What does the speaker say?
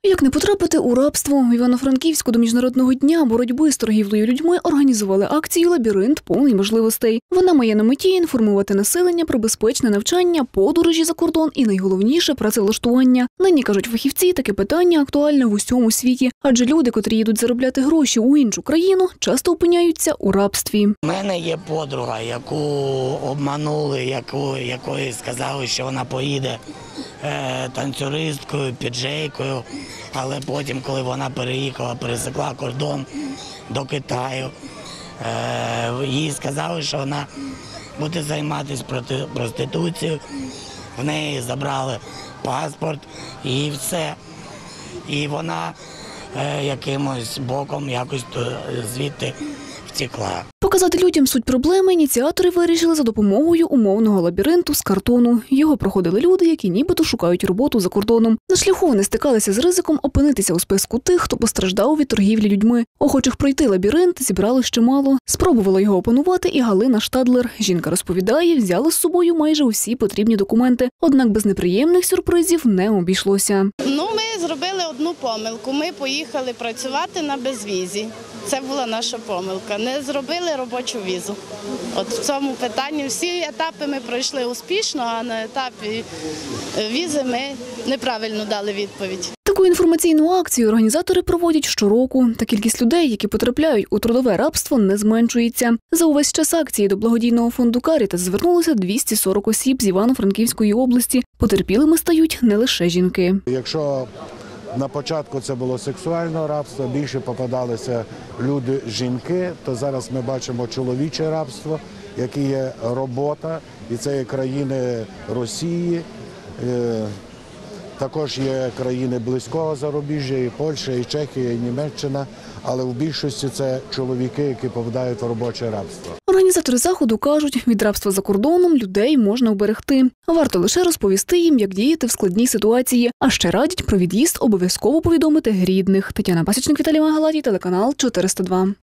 Як не потрапити у рабство? В Івано-Франківську до Міжнародного дня боротьби з торгівлею людьми організували акцію «Лабіринт повний можливостей». Вона має на меті інформувати населення про безпечне навчання, подорожі за кордон і, найголовніше, працевлаштування. Нині, кажуть фахівці, таке питання актуальне в усьому світі. Адже люди, котрі їдуть заробляти гроші у іншу країну, часто опиняються у рабстві. У мене є подруга, яку обманули, якої сказали, що вона поїде танцюристкою, піджейкою, але потім, коли вона пересекла кордон до Китаю, їй сказали, що вона буде займатися проституцією, в неї забрали паспорт і все. І вона якимось боком якось звідти втекла. Показати людям суть проблеми ініціатори вирішили за допомогою умовного лабіринту з картону. Його проходили люди, які нібито шукають роботу за кордоном. На шляху вони стикалися з ризиком опинитися у списку тих, хто постраждав від торгівлі людьми. Охочих пройти лабіринт зібрали ще мало. Спробувала його опанувати і Галина Штадлер. Жінка розповідає, взяла з собою майже усі потрібні документи. Однак без неприємних сюрпризів не обійшлося. Ми зробили одну помилку. Ми поїхали працювати на безвізі. Це була наша помилка. Не зробили робочу візу. От в цьому питанні всі етапи ми пройшли успішно, а на етапі візи ми неправильно дали відповідь. Таку інформаційну акцію організатори проводять щороку. Та кількість людей, які потрапляють у трудове рабство, не зменшується. За увесь час акції до благодійного фонду «Карітас» звернулося 240 осіб з Івано-Франківської області. Потерпілими стають не лише жінки. Якщо на початку це було сексуальне рабство, більше попадалися люди-жінки, то зараз ми бачимо чоловіче рабство, яке є робота, і це є країни Росії, також є країни близького зарубіжжя, і Польща, і Чехія, і Німеччина, але в більшості це чоловіки, які попадають в робоче рабство. Організатори заходу кажуть, від рабства за кордоном людей можна уберегти. Варто лише розповісти їм, як діяти в складній ситуації. А ще радять про від'їзд обов'язково повідомити рідних. Тетяна Пасічник, Віталій Магалатій, телеканал 402.